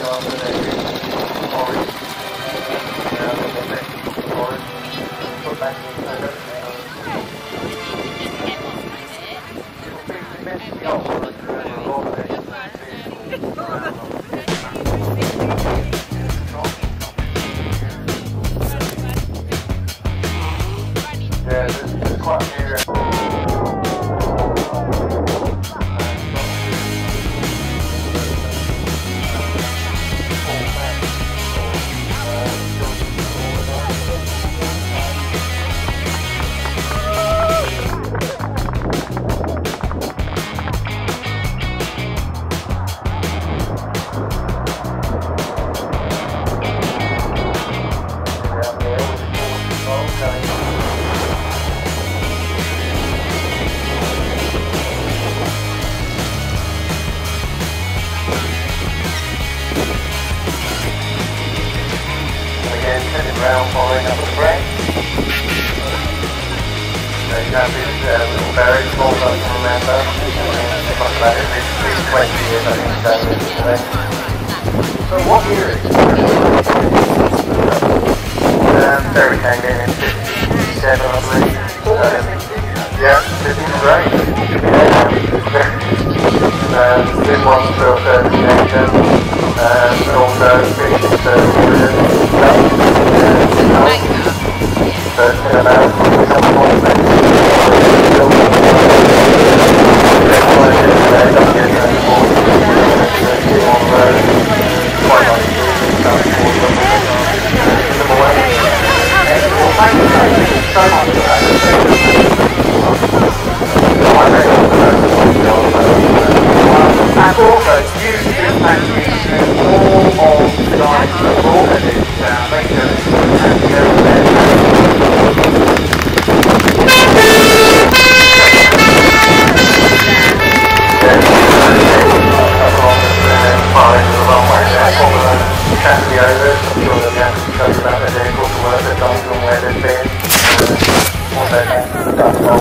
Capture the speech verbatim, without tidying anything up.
Round following up with the brake. So you have this uh, little very small one to remember. It's like that, it's at least twenty years I think it's done today. So what year is it? Um, Terry came in in fifty-seven I believe. Um, yeah, this is great. Um, this one's for certification um, and also finishing certification. But in about some point maybe and also use this package all of the guys who have ordered it down later and go there. Transfer over, I'm sure they'll be able to tell you about their vehicles, the work they've done, and where they've been.